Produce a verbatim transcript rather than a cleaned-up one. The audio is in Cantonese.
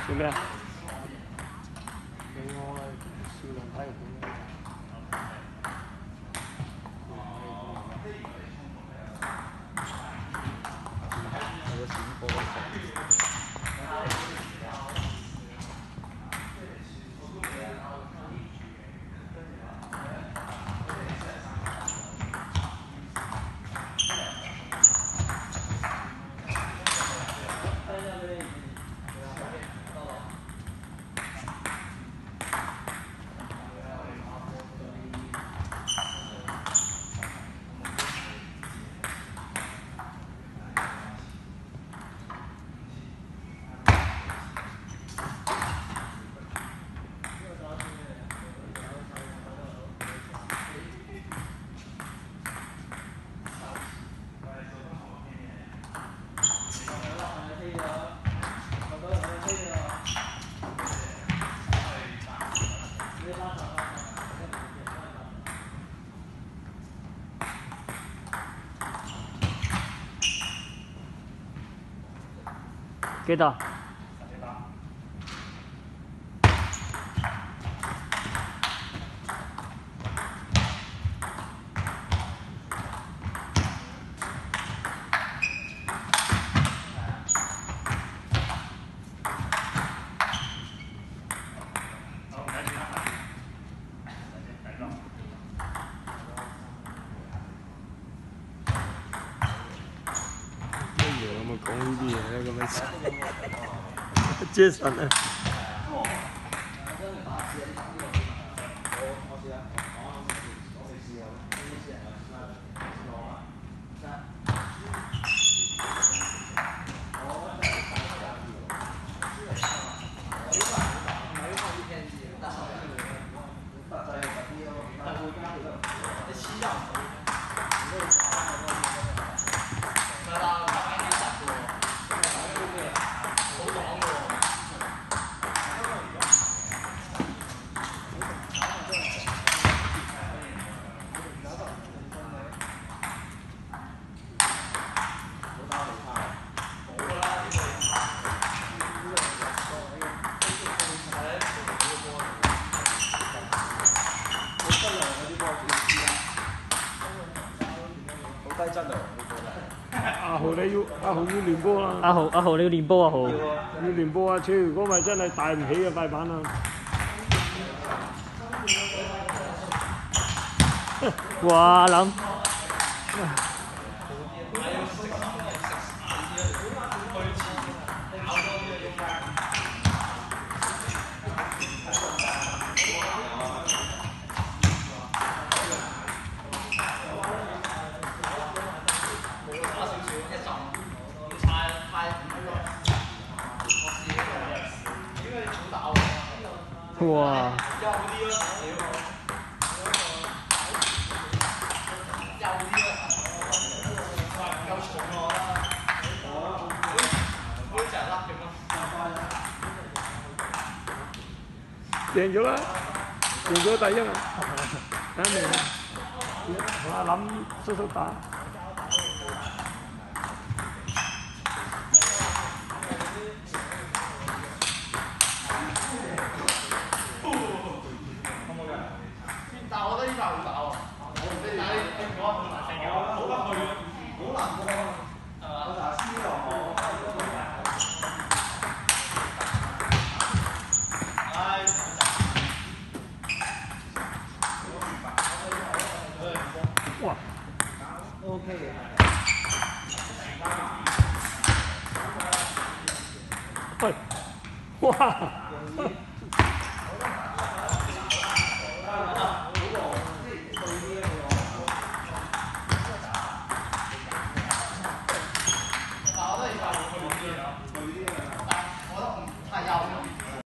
做咩啊？俾我少量體育館。有個閃波嘅幾多？講呢啲嘢咧，咁樣，Jason 啊！好低質量阿豪你要阿豪要練波啦！阿豪阿豪你要練波啊豪！要練波啊！超如果咪真係帶唔起嘅塊板啊！哇諗！哇！贏咗啦！贏咗第一啊！肯定同阿林叔叔打。但係我覺得呢塊好打喎，但係你講好難成嘅，冇得去，好難過啊，係嘛？我查師又好，唉，哇 ，OK 嘅，喂，哇！